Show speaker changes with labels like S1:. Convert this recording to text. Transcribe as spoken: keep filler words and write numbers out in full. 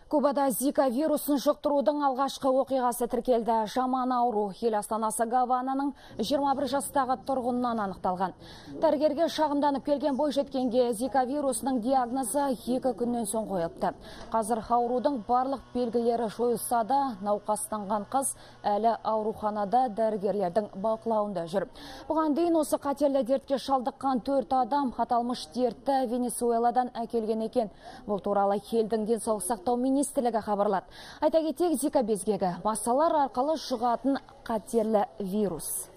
S1: Кубада Зика вирусын жұқтырудың алғашқы оқиғасы тіркелді. Жаман ауру ел астанасы Гавананың жиырма бір жастағы тұрғынынан анықталған. Дәрігерге шағымданып келген бойжеткенге Зика вирусының диагнозы екі күннен соң қойылыпты. Қазір аурудың барлық белгілері жойылса да, науқастанған қыз әлі ауруханада дәрігерлердің бақылауында жүр. Бұған дейін осы қатерлі дертке шалдыққан төрт адам аталмыш дертті Венесуэладан әкелген екен. Бұл туралы елдің денсаулық сақтау министрлігі хабарлады. Айта кетейік, Зика безгегі масалар арқылы жұғатын қатерлі вирус.